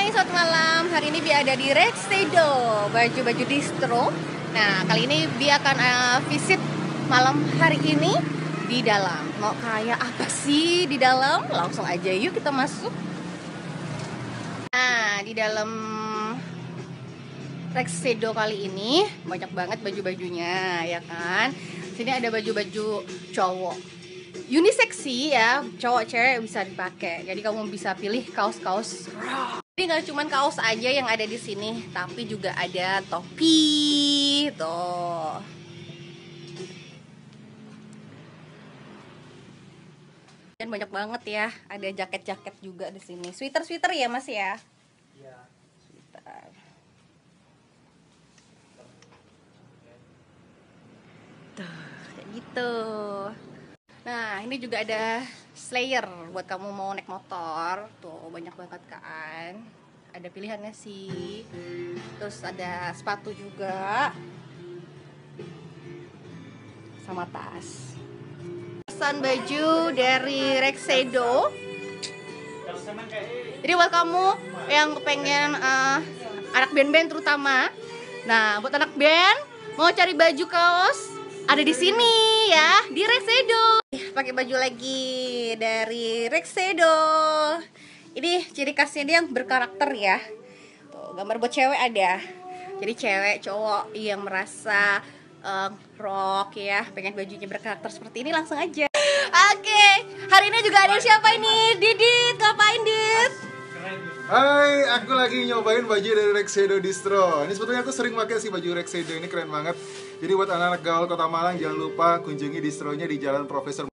morning, selamat malam. Hari ini Bi ada di Rexedo, baju-baju distro. Nah, kali ini Bi akan visit malam hari ini di dalam. Mau kayak apa sih di dalam? Langsung aja yuk kita masuk. Nah, di dalam Rexedo kali ini banyak banget baju-bajunya, ya kan? Sini ada baju-baju cowok. Unisex sih ya, cowok cewek bisa dipakai. Jadi kamu bisa pilih kaos-kaos. Jadi nggak cuma kaos aja yang ada di sini, tapi juga ada topi tuh. Dan banyak banget ya, ada jaket-jaket juga di sini. Sweater-sweater ya Mas ya? Iya. Sweater. Tuh, kayak gitu. Nah, ini juga ada Slayer buat kamu mau naik motor. Tuh, banyak banget kan. Ada pilihannya sih. Terus ada sepatu juga. Sama tas. Pesan baju dari Rexedo. Jadi buat kamu yang kepengen anak band-band terutama. Nah, buat anak band mau cari baju kaos ada di sini ya, di Rexedo. Pakai baju lagi dari Rexedo. Ini ciri khasnya dia yang berkarakter ya. Tuh, gambar buat cewek ada. Jadi cewek, cowok yang merasa rock ya, pengen bajunya berkarakter seperti ini langsung aja. Oke, hari ini juga ada siapa ini? Didit, ngapain Dit? Hai, aku lagi nyobain baju dari Rexedo Distro. Ini sebetulnya aku sering pakai sih baju Rexedo ini, keren banget. Jadi buat anak-anak gaul Kota Malang jangan lupa kunjungi distronya di Jalan Profesor